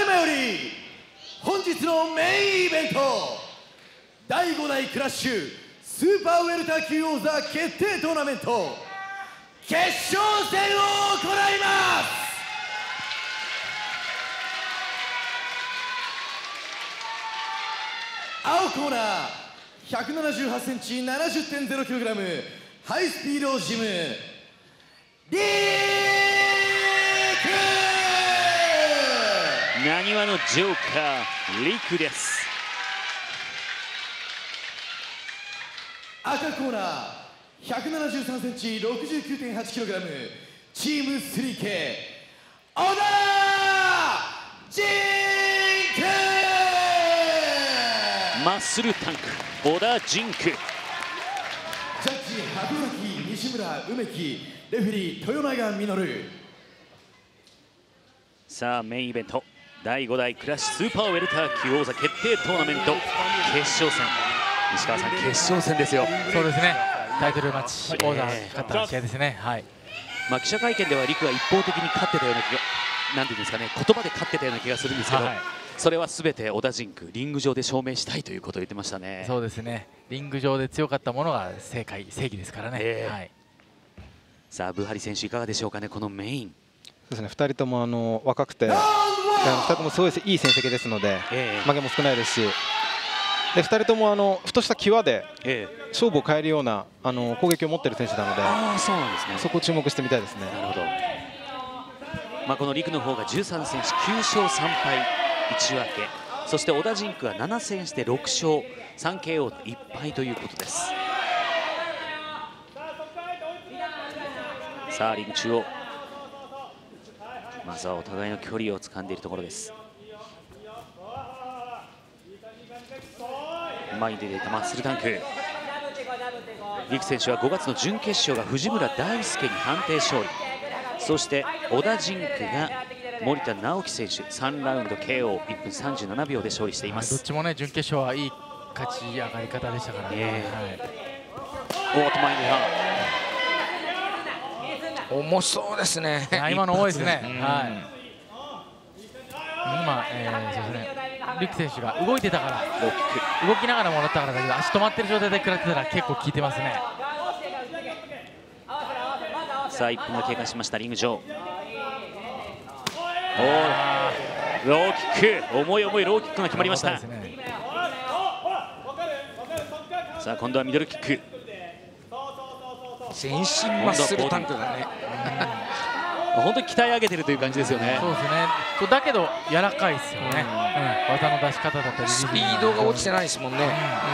だいまより本日のメインイベント第5代クラッシュスーパーウェルター級王座決定トーナメント決勝戦を行います。青コーナー178センチ 70.0kg ハイスピードジムリーク、 なにわのジョーカーリクです。 赤コーナー173センチ 69.8kg チーム 3K 小田ジンク、 マッスルタンク小田ジンク。 ジャッジ箱崎西村梅木レフェリー豊永実。 さあメインイベント第5代クラッシュスーパーウェルター級王座決定トーナメント決勝戦、石川さん決勝戦ですよ。 そうですね、タイトルマッチ王座勝った試合ですね。はい、 まあ記者会見ではリクが一方的に勝ってたような気が、なんていうんですかね、言葉で勝ってたような気がするんですけど、はい、それはすべて小田ジンクリング上で証明したいということを言ってましたね。 そうですね、リング上で強かったものが正義ですからね。はい、さあブハリ選手いかがでしょうかね、このメイン。 そうですね、2人とも若くて2人ともすごいいい戦績ですので、負けも少ないですし、で2人ともふとした際で勝負を変えるような攻撃を持っている選手なので、 そうなんですね、 そこを注目してみたいですね。 なるほど。まあこのリクの方が13戦して9勝3敗1分け、そして小田ジンクは7戦して6勝 3KO 1敗ということです。さあリング中央、まずはお互いの距離を掴んでいるところです。前に出ていたマッスルタンク、リク選手は5月の準決勝が藤村大輔に判定勝利、そして小田ジンクが森田直樹選手3ラウンド KO1 分37秒で勝利しています。 どっちもね準決勝はいい勝ち上がり方でしたからね。 おっと前に重そうですね。 今の多いですね。はい。今、そうですね。リク選手が動いてたから動きながらもらったからだけど、足止まってる状態で食らってたら結構効いてますね。 さあ1分が経過しました。リング上、ローキック、重いローキックが決まりました。さあ今度はミドルキック、 全身マッスルタンクだね。 本当に鍛え上げてるという感じですよね。 そうですね。だけど柔らかいですよね。技の出し方だったりスピードが落ちてないですもんね。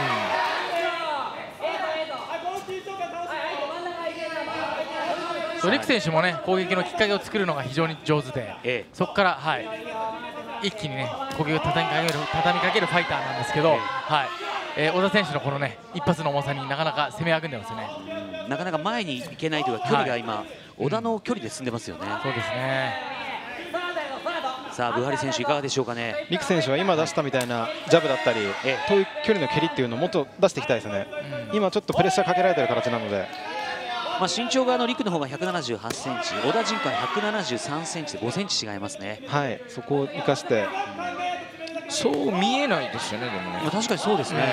リク選手もね攻撃のきっかけを作るのが非常に上手で、そこから一気にね攻撃を畳みかけるファイターなんですけど、小田選手のこのね一発の重さになかなか攻めあぐんでますよね。 なかなか前に行けないというか、距離が今小田の距離で進んでますよね。 そうですね。 さあブハリ選手いかがでしょうかね。 リク選手は今出したみたいなジャブだったり、遠い距離の蹴りっていうのをもっと出していきたいですね。今ちょっとプレッシャーかけられてる形なので、 まあ身長がリクの方が178センチ、小田ジンクは173センチで5センチ違いますね。 はい、そこを生かして。 そう見えないですよね。でもね、 確かにそうですね。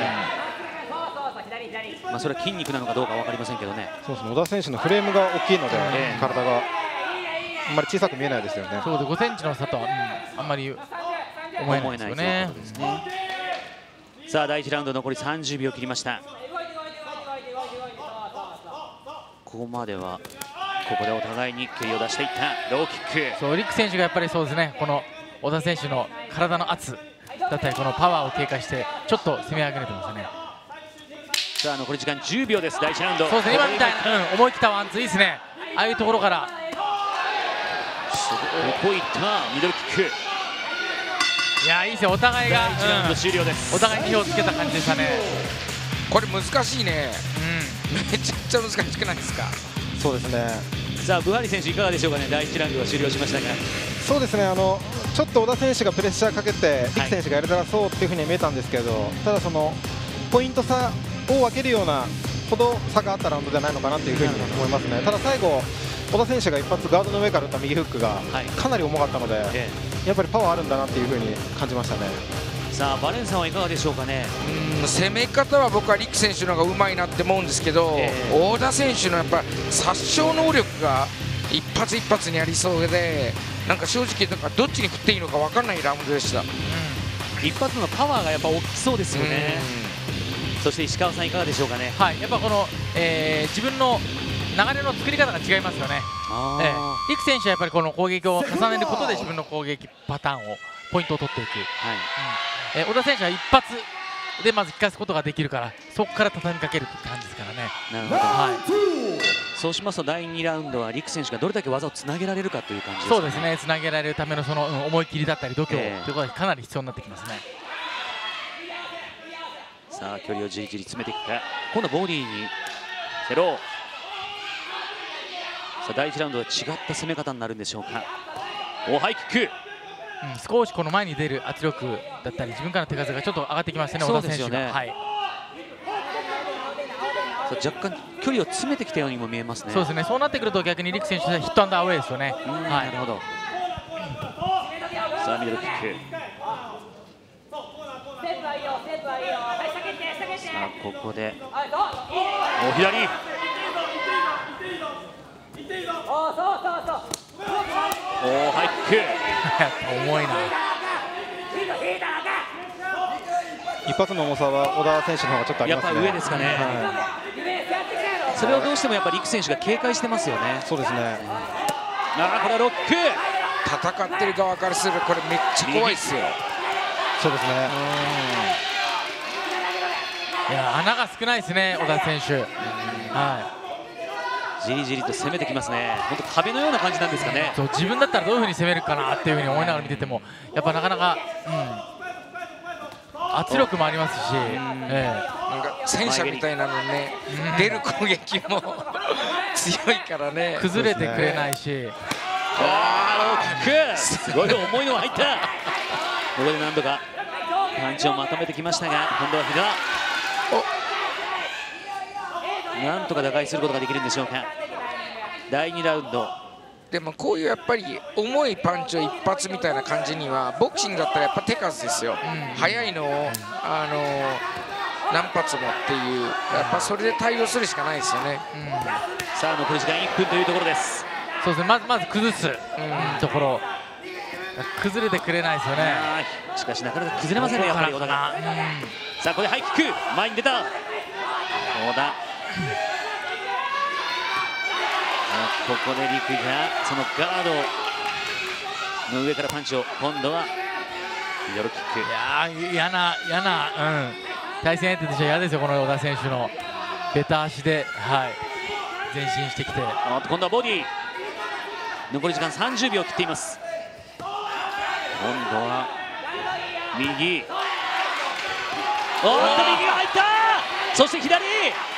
まあそれは筋肉なのかどうか分かりませんけどね。 そうですね、小田選手のフレームが大きいので、体があんまり小さく見えないですよね。 そうで5センチの差とは、あんまり思えないですよね。 さあ第1ラウンド残り30秒切りました。ここまではここでお互いに蹴りを出していったローキック。 そうリク選手がやっぱりそうですね、この小田選手の体の圧だったりこのパワーを警戒してちょっと攻め上げれてますね。 さあ残り時間10秒です。第1ラウンド。 そうですね、今みたいな、思い切ったワンツーいいですね。ああいうところからこういったミドルキック、 いやいいですよ。お互いが第1ラウンド終了です。 お互いに火をつけた感じでしたね。 これ難しいね。めちゃくちゃ難しくないですか。 そうですね。 さあブハリ選手いかがでしょうかね。第1ラウンドが終了しましたが、 そうですね、ちょっと小田選手がプレッシャーかけてリク選手がやりづらそうっていうふうに見えたんですけど、ただそのポイント差を分けるようなほど差があったラウンドじゃないのかなというふうに思いますね。ただ最後小田選手が一発ガードの上から打った右フックがかなり重かったので、 やっぱりパワーあるんだなっていう風に感じましたね。 さあバレンさんはいかがでしょうかね。 攻め方は僕はリク選手の方がうまいなって思うんですけど、大田選手のやっぱ殺傷能力が一発一発にありそうで、なんか正直なんかどっちに振っていいのか分かんないラウンドでした。 一発のパワーがやっぱ大きそうですよね。そして石川さんいかがでしょうかね。 はい、やっぱこの、自分の流れの作り方が違いますよね。リク選手はやっぱりこの攻撃を重ねることで自分の攻撃パターンをポイントを取っていく。小田選手は一発でまず引かすことができるから、そこから畳みかけるって感じですからね。 なるほど、はい、そうしますと第2ラウンドはリク選手がどれだけ技をつなげられるかという感じですかね。 そうですね、つなげられるためのその、思い切りだったり度胸ということがかなり必要になってきますね。 さあ距離をじりじり詰めていくか。今度はボディにセロー。さあ第1ラウンドは違った攻め方になるんでしょうか。ハイキック、 少しこの前に出る圧力だったり自分からの手数がちょっと上がってきましたね、小田選手が。はい、 若干距離を詰めてきたようにも見えますね。 そうですね、そうなってくると逆にリク選手はヒットアンドアウェイですよね。 なるほど。さあミドルキック。さあここで左。ハイキック重いな。 一発の重さは小田選手の方がちょっとありますね。 やっぱ上ですかね。それをどうしてもやっぱりリク選手が警戒してますよね。 そうですね。 これはロック。 戦ってる側からするとこれめっちゃ怖いですよ。 そうですね。 いや穴が少ないですね、小田選手。 じりじりと攻めてきますね。本当壁のような感じなんですかね。 そう、自分だったらどういうふうに攻めるかなっていうふうに思いながら見てても、やっぱなかなか、圧力もありますし、 なんか戦車みたいなのね、出る攻撃も強いからね。 崩れてくれないし。 ロック、すごい重いのが入った。ここで何度かパンチをまとめてきましたが、今度は膝。なんとか打開することができるんでしょうか。第2ラウンドでもこういうやっぱり重いパンチを一発みたいな感じにはボクシングだったらやっぱ手数ですよ。速いのを何発もっていう、やっぱそれで対応するしかないですよね。 さあ残り時間1分というところです。 そうですね、まず崩すところ、崩れてくれないですよね。 しかしなかなか崩れませんね、やっぱり小田が。さあここでハイキック、前に出た小田。ここでリクがそのガードの上からパンチを、今度はミドルキック。 いや嫌な、対戦相手としては嫌ですよ、この小田選手のベタ足で、前進してきて。 今度はボディ。残り時間30秒切っています。今度は右。右が入った。そして左。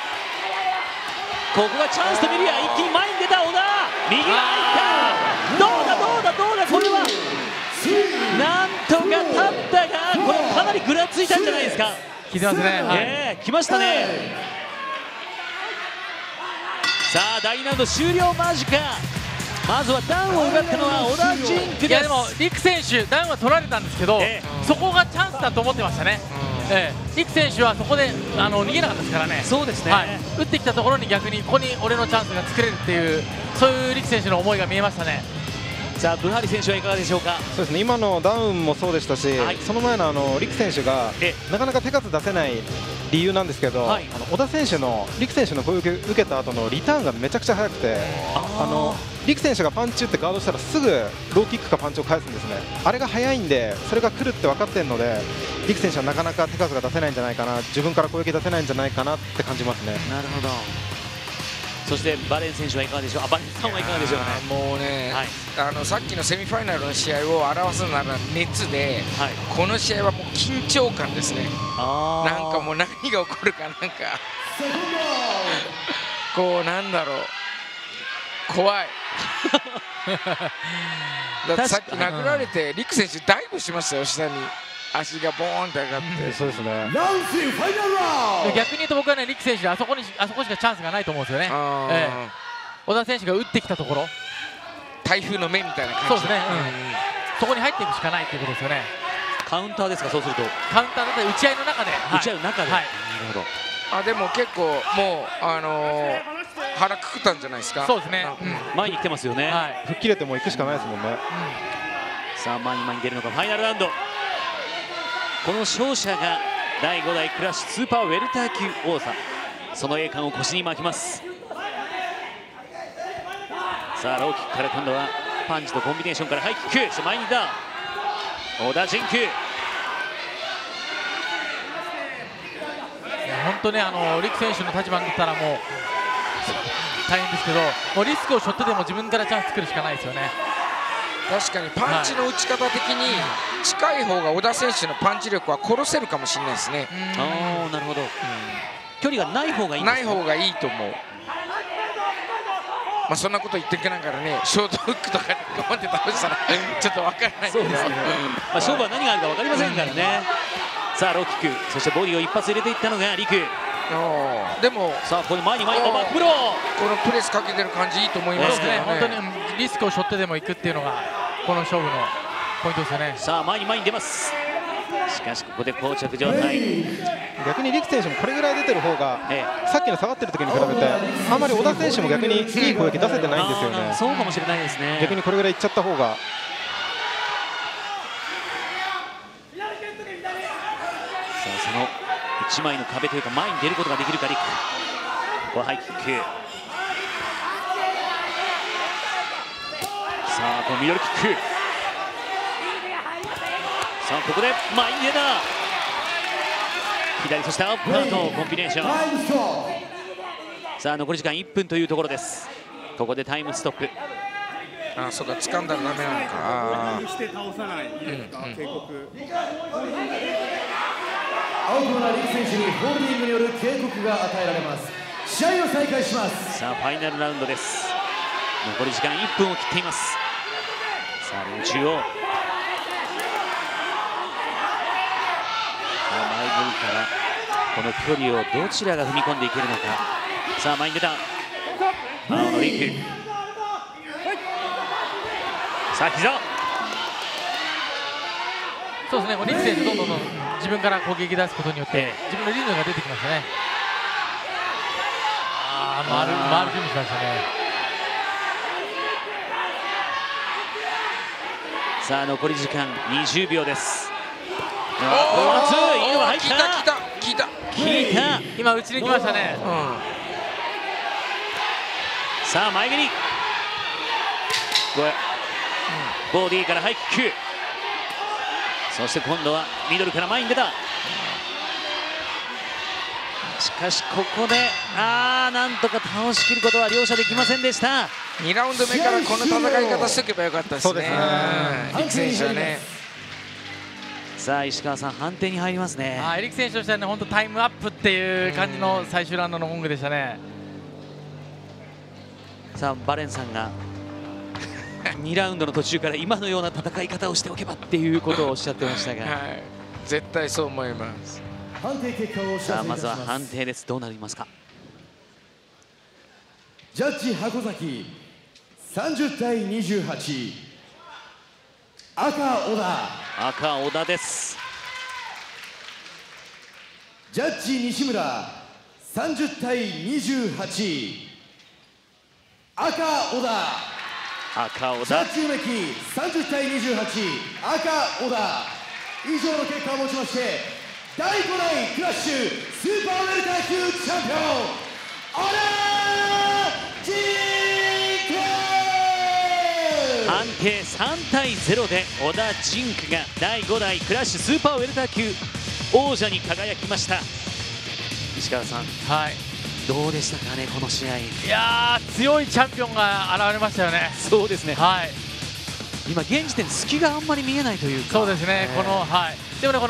ここがチャンスと見るや、一気に前に出た小田。右が入った。どうだこれはなんとか立ったが、これかなりぐらついたんじゃないですか。 効いてますね。 来ましたね。さあ第2ラウンド終了間近。まずはダウンを奪ったのは小田ジンクです。 いやでもリク選手ダウンは取られたんですけど、そこがチャンスだと思ってましたね。リク選手はそこで逃げなかったですからね。 そうですね、 打ってきたところに逆にここに俺のチャンスが作れるっていう、そういうリク選手の思いが見えましたね。 さあブハリ選手はいかがでしょうか。 そうですね、今のダウンもそうでしたし、その前のリク選手がなかなか手数出せない理由なんですけど、小田選手のリク選手の攻撃を受けた後のリターンがめちゃくちゃ速くて、リク選手がパンチ打ってガードしたらすぐローキックかパンチを返すんですね。あれが速いんで、それが来るって分かっているので、リク選手はなかなか手数が出せないんじゃないかな、自分から攻撃出せないんじゃないかなって感じますね。 なるほど。そしてバレン選手はいかがでしょう。バレンさんはいかがでしょうかね。 もうね、さっきのセミファイナルの試合を表すなら熱で、この試合はもう緊張感ですね。なんかもう何が起こるか、なんかこうなんだろう、怖い。だってさっき殴られてリク選手ダイブしましたよ、下に足がボーンって上がって。 そうですね。 逆に言うと僕はね、リク選手あそこしかチャンスがないと思うんですよね。小田選手が打ってきたところ、 台風の目みたいな感じ。 そうですね、 そこに入っていくしかないということですよね。 カウンターですか、そうすると。 カウンターだったり打ち合いの中で、 打ち合いの中で、 はい、 なるほど。 でも結構もう腹くくったんじゃないですか。 そうですね、 前に来てますよね。 はい、 吹っ切れても行くしかないですもんね。 さあ前に出るのか、ファイナルラウンド。この勝者が第5代クラッシュスーパーウェルター級王座、その栄冠を腰に巻きます。さあローキックから今度はパンチとコンビネーションからハイキック、前にダウン、小田陣久。 本当ね、リク選手の立場になったらもう大変ですけど、もうリスクを背負ってでも自分からチャンス作るしかないですよね。 確かにパンチの打ち方的に近い方が小田選手のパンチ力は殺せるかもしれないですね。 なるほど、距離がない方がいいんですか。 ない方がいいと思う。そんなこと言っていけながらね、ショートフックとかで頑張って倒したらちょっと分からないけど、 勝負は何があるか分かりませんからね。さあローキック、そしてボディを一発入れていったのがリク。 でもさあここで前にバックブロー、 このプレスかけてる感じいいと思いますね。 本当にリスクを背負ってでも行くっていうのがこの勝負のポイントですよね。 さあ前に出ます。しかしここで膠着状態。 逆にリク選手もこれぐらい出てる方が、さっきの下がってる時に比べてあまり小田選手も逆にいい攻撃出せてないんですよね。 そうかもしれないですね。 逆にこれぐらいいっちゃった方が。さあその1枚の壁というか前に出ることができるかリク。ここはハイキック。さあこのミドルキック。さあここで前に出た。左、そしてアッパーとコンビネーション。さあ残り時間1分というところです。ここでタイムストップ。 そうか、掴んだらダメなのか。 して倒さない警告。アウトなリク選手にホールディングによる警告が与えられます。試合を再開します。 さあファイナルラウンドです。残り時間1分を切っています。さあ中央、前蹴りからこの距離をどちらが踏み込んでいけるのか。さあ前に出た青のリク。さあ膝。 そうですね、リク選手どんどん自分から攻撃出すことによって自分のリズムが出てきましたね。回る準備しましたね。 さあ残り時間20秒です。 ワンツー、 いいのが入った。 効いた。 今打ちに来ましたね。 さあ前蹴り。ボディからハイキック。そして今度はミドルから前に出た。しかしここでなんとか倒しきることは両者できませんでした。 2ラウンド目からこの戦い方しておけばよかったですね。リク選手はね。 さあ石川さん、判定に入りますね。 リク選手としてはね、本当タイムアップっていう感じの最終ラウンドの文句でしたね。 さあバレンさんが2ラウンドの途中から今のような戦い方をしておけばっていうことをおっしゃってましたが、 絶対そう思います。 さあまずは判定です。どうなりますか。 ジャッジ箱崎30対28、赤小田です。 ジャッジ西村30対28、赤小田。ジャッジ梅木30対28、赤小田。以上の結果をもちまして第5代クラッシュスーパーウェルター級チャンピオン小田陣久。 判定3対0で小田陣久が第5代クラッシュスーパーウェルター級王者に輝きました。石川さん、どうでしたかね、この試合。 いやー、強いチャンピオンが現れましたよね。 そうですね。今現時点で隙があんまり見えないというか。 そうですね。でもね、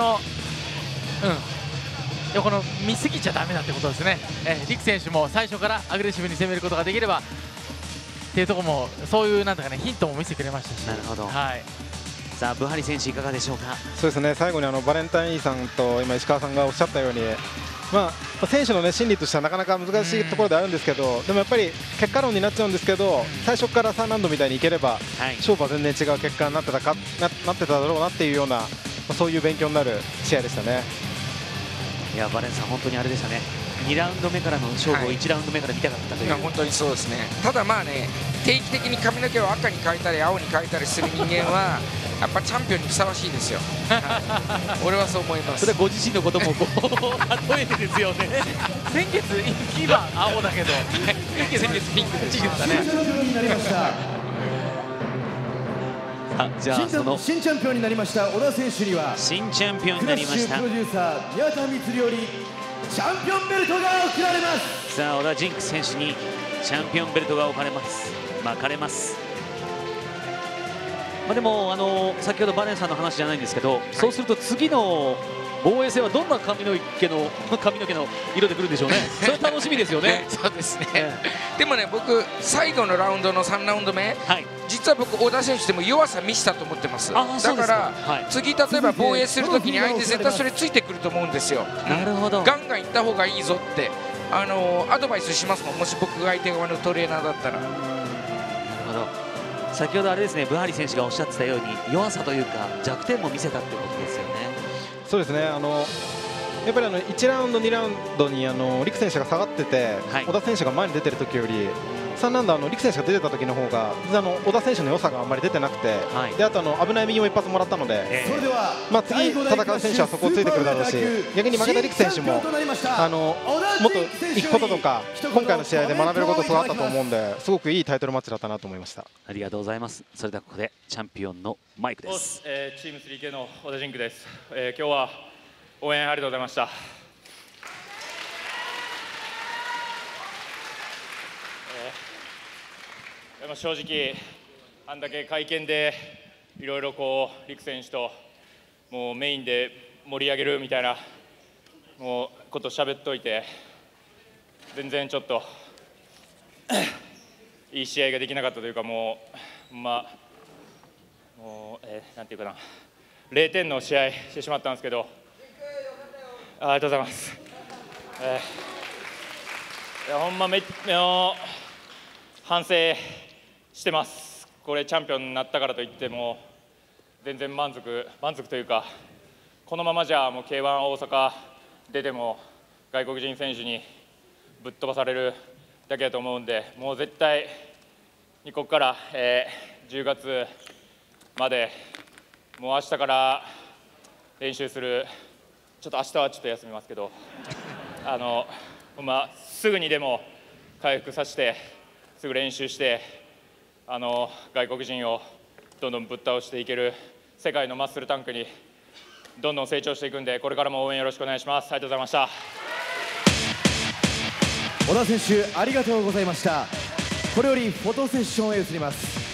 この見すぎちゃダメだってことですね。リク選手も最初からアグレッシブに攻めることができればっていうところも、そういうなんとかね、ヒントも見せてくれましたし。 なるほど。さあブハリ選手いかがでしょうか。 そうですね、最後にバレンタインさんと今石川さんがおっしゃったように、 選手の、ね、心理としてはなかなか難しいところであるんですけど、でもやっぱり結果論になっちゃうんですけど、最初から3ラウンドみたいにいければ、勝負は全然違う結果になってただろうなっていうような、そういう勉強になる試合でしたね。 いやバレンさん、本当にあれでしたね、2ラウンド目からの勝負を1ラウンド目から見たかったという、 本当にそうですね。ただまあね、定期的に髪の毛を赤に変えたり青に変えたりする人間はやっぱチャンピオンにふさわしいですよ。俺はそう思います。 それはご自身のことも例えてですよね。 先月1番青だけど先月ピンクでしたね。 じゃあその新チャンピオンになりました小田選手には新チャンピオンになりましたプロデューサー宮田光よりチャンピオンベルトが贈られます。 さあ小田ジンク選手にチャンピオンベルトが置かれます。巻かれます。でも先ほどバレンさんの話じゃないんですけど、そうすると次の防衛戦はどんな髪の毛の色でくるんでしょうね。それ楽しみですよね。 そうですね。でもね、僕最後のラウンドの3ラウンド目、実は僕小田選手でも弱さ見せたと思ってます。だから次例えば防衛するときに相手絶対それついてくると思うんですよ。 なるほど。 ガンガンいった方がいいぞってアドバイスしますもん、もし僕が相手側のトレーナーだったら。なるほど。先ほどあれですね、ブハリ選手がおっしゃってたように弱さというか弱点も見せたってことですよね。 そうですね、やっぱり1ラウンド、2ラウンドに陸選手が下がってて、小田選手が前に出てる時より3ラウンド陸選手が出てた時の方が小田選手の良さがあんまり出てなくて、であと危ない右も一発もらったので、次戦う選手はそこをついてくるだろうし、逆に負けた陸選手ももっと行くこととか今回の試合で学べることすごいあったと思うんで、すごくいいタイトルマッチだったなと思いました。 ありがとうございます。それではここでチャンピオンのマイクです。 チーム 3K の小田ジンクです。今日は応援ありがとうございました。正直あんだけ会見でいろいろ陸選手ともうメインで盛り上げるみたいなこと喋っといて、全然ちょっといい試合ができなかったというか、なんていうかな、0点の試合してしまったんですけど、ありがとうございます。いやほんま反省してます。これチャンピオンになったからといっても全然満足というか、このままじゃもう K1 大阪出ても外国人選手にぶっ飛ばされるだけだと思うんで、もう絶対にここから、10月までもう明日から練習する。ちょっと明日はちょっと休みますけどすぐにでも回復させてすぐ練習して外国人をどんどんぶっ倒していける世界のマッスルタンクにどんどん成長していくんで、これからも応援よろしくお願いします。ありがとうございました。 小田選手ありがとうございました。これよりフォトセッションへ移ります。